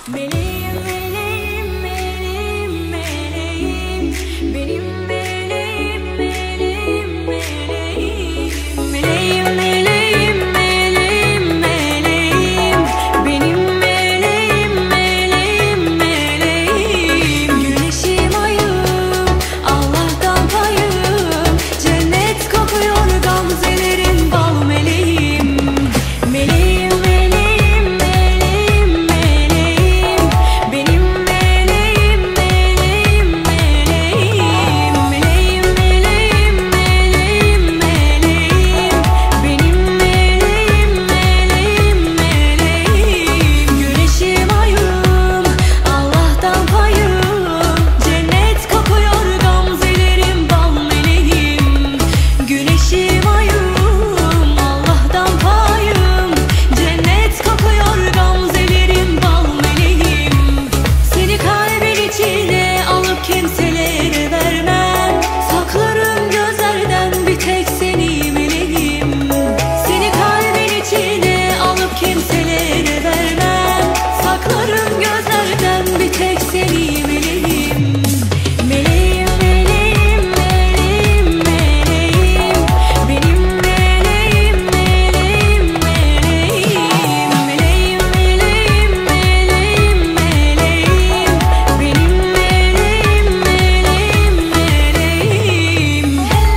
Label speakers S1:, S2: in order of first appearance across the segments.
S1: Meleğim, meleğim, meleğim, meleğim, benim meleğim, meleğim, meleğim. Meleğim, meleğim, meleğim, meleğim, benim meleğim, meleğim, meleğim. Güneşim, ayım, Allah'tan payım, cennet kokuyor gamzelerin bal meleğim. Meleğim, meleğim, meleğim, meleğim, benim meleğim, meleğim, meleğim. Meleğim, meleğim, meleğim, meleğim, benim meleğim, meleğim, meleğim. Güneşim, ayım, Allah'tan payım, cennet kokuyor gamzelerin bal meleğim. Güneşim, ayım, Allah'tan payım, cennet kokuyor gamzelerin bal meleğim. Seni kalbin içine alıp kimselere vermem, saklarım gözlerden bir tek seni meleğim. Seni kalbin içine alıp kimselere vermem, saklarım gözlerden bir tek seni meleğim. Meleğim, meleğim, meleğim, meleğim, benim meleğim, meleğim, meleğim. Meleğim, meleğim, meleğim, meleğim, benim meleğim, meleğim, meleğim.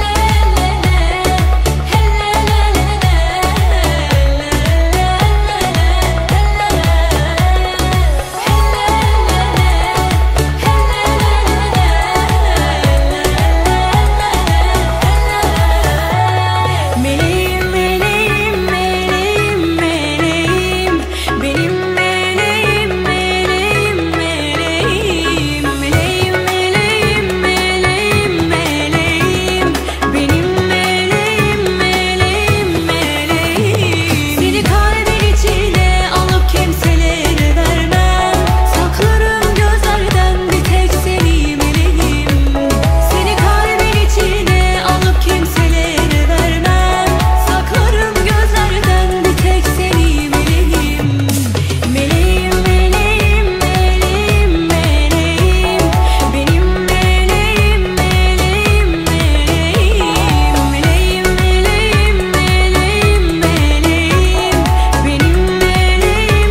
S1: Meleğim, meleğim, meleğim, meleğim, benim meleğim, meleğim, meleğim. Meleğim, meleğim, meleğim, meleğim, benim meleğim, meleğim, meleğim. Seni kalbin içine alıp kimselere vermem, saklarım gözlerden bir tek seni meleğim. Seni kalbin içine alıp kimselere vermem, saklarım gözlerden bir tek seni meleğim. Meleğim, meleğim, meleğim, meleğim, benim meleğim, meleğim, meleğim. Meleğim, meleğim, meleğim, meleğim, benim meleğim,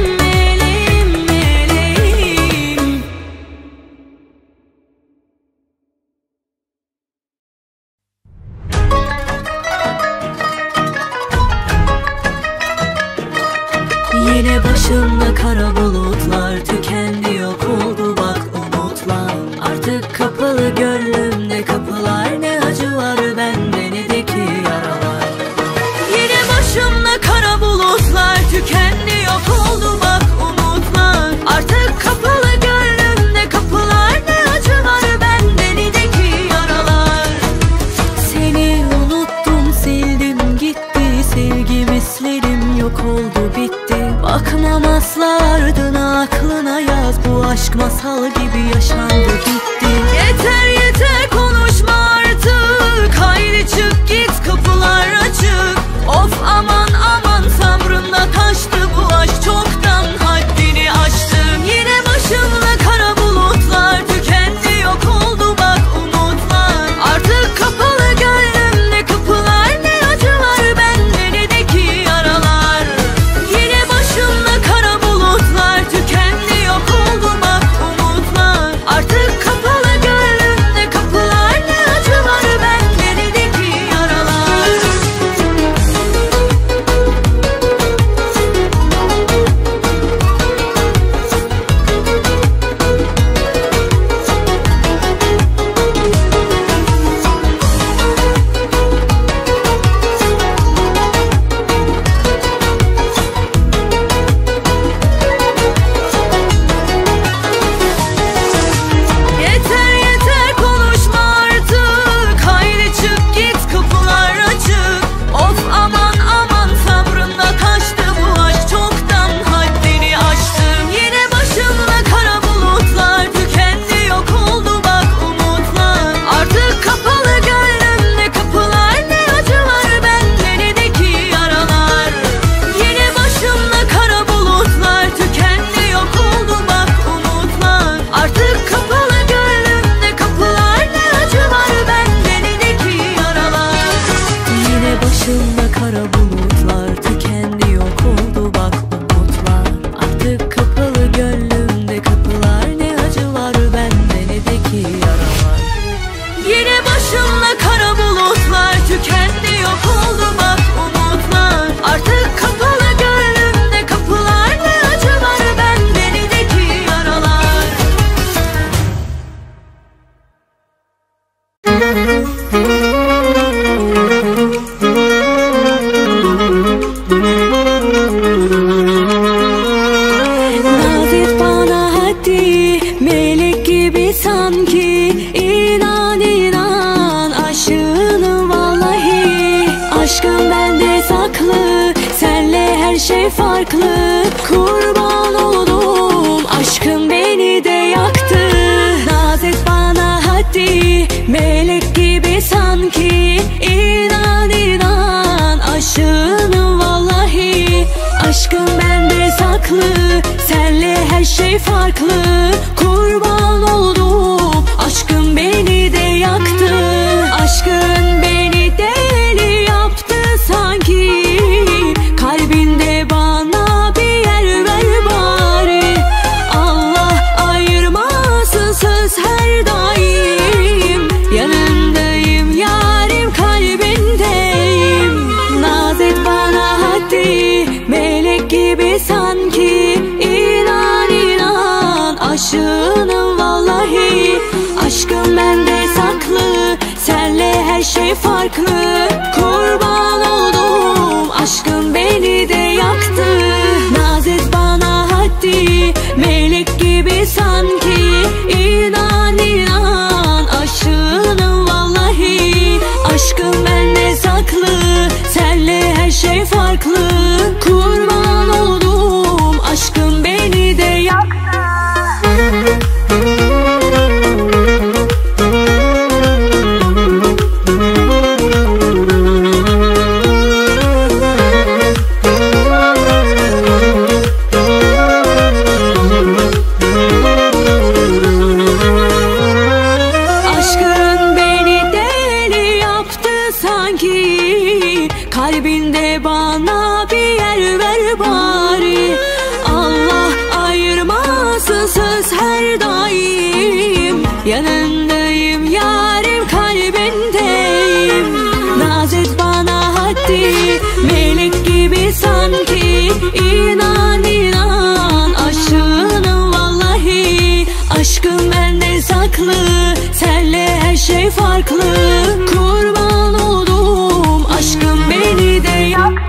S1: meleğim, meleğim. Yine başımda kara bulutlar, tükendi yok oldu bak umutlar. Artık kapalı gönlümde kapılar, ne acı var bende ne de ki yaralar. Yine başımda kara bulutlar, tükendi yok oldu bak umutlar. Artık kapalı gönlümde kapılar, ne acı var bende ne de ki yaralar. Seni unuttum, sildim gitti, sevgi mislerim yok oldu bitti. Bakmam asla ardına, aklına yaz, bu aşk masal gibi yaşandı gitti. Yeter yeter konuşma artık, haydi çık git kapılar açık. Of aman aman sabrımda taştı bu aşk, çoktan haddini aştım. Yine başımda kara bulutlar, tükendi yok oldu bak umutlar. Artık kapalı gönlümde kapılar, ne acı var bende ne de ki yaralar. Yine başımda kara bulutlar, tükendi yok oldu bak umutlar. Artık kapalı farklı. Kurban oldum, aşkın beni de yaktı. Naz et bana hadi, melek gibi sanki. İnan inan, aşığınım vallahi. Aşkın bende saklı, senle her şey farklı. Kurban oldum, aşkın beni de yaktı. Aşkın beni deli yaptı sanki. Kalbinde bana bir yer ver bari. Allah ayırmasın söz her daim. Yanındayım yarim, kalbindeyim. Naz et bana hadi, melek gibi sanki. İnan inan, aşığınım vallahi. Aşkım bende saklı, senle her şey farklı. Kurban oldum, aşkım beni de yaktı. Naz et bana hadi, melek gibi sanki. İnan inan, aşığınım vallahi. Aşkım bende saklı, senle her şey farklı. Kurban oldum, aşkım beni de yaktı. Kalbinde bana bir yer ver bari. Allah ayırmasın söz her daim. Yanındayım yarim, kalbindeyim. Naz et bana hadi, melek gibi sanki. İnan inan, aşığınım vallahi. Aşkım bende saklı, senle her şey farklı. Kurban oldum, aşkım beni de yaktı.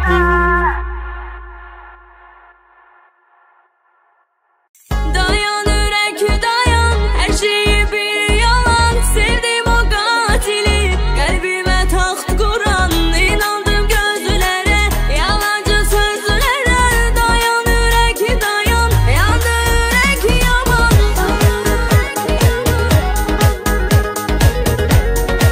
S1: Dayan yürek dayan, her şeyi bir yalan. Sevdim o katili, kalbime taht Kur'an. İnandım gözlere, yalancı sözlere. Dayan yürek dayan, yandı yürek yaman.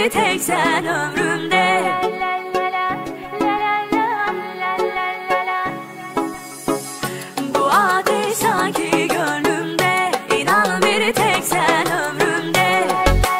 S1: biri tek sen ömrümde. Bu ateş sanki gönlümde, inan biri tek sen ömrümde.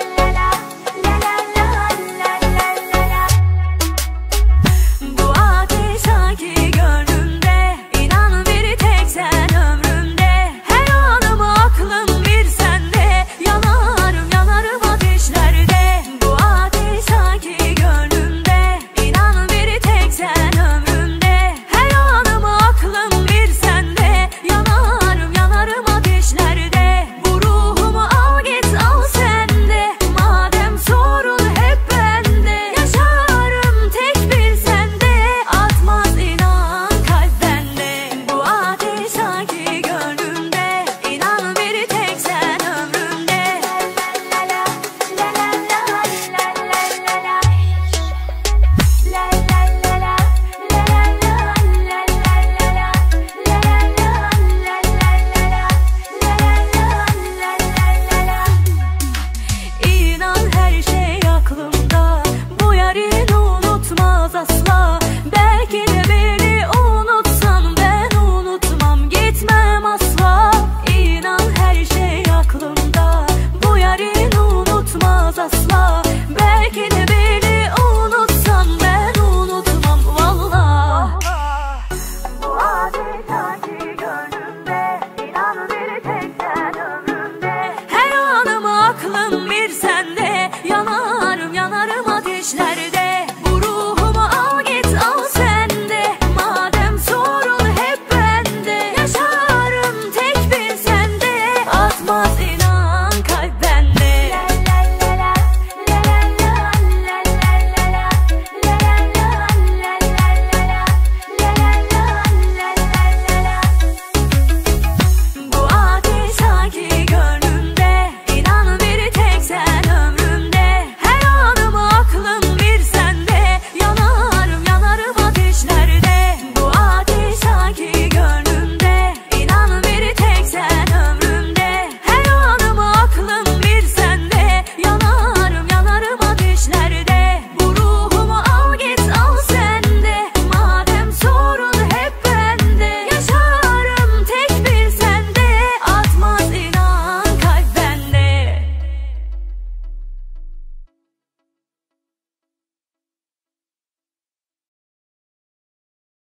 S1: Bu ateş sanki gönlümde, inan biri tek sen ömrümde. Her anım aklım bir sende, yanarım yanarım ateşlerde. Bu ateş sanki gönlümde, inan biri tek sen ömrümde. Her anım aklım bir sende, yanarım yanarım ateşlerde. Bu ruhumu al git al sende, madem sorun hep bende. Yaşarım tek bir sende, atmaz inan kalp bende. Bu ateş sanki gönlümde, inan biri tek sen ömrümde. İnan her şey aklımda, bu yarını unutmaz asla. Belki de beni unutsan ben unutmam, gitmem asla. İnan her şey aklımda, bu yarını unutmaz asla. Belki de beni unutsan ben unutmam valla. Bu ateş sanki gönlümde, inan biri tek sen ömrümde. Her anım aklım bir sende, yanarım yanarım ateşlerde. Bu ruhumu al git al sende, madem sorun hep bende. Yaşarım tek bir sende, atmaz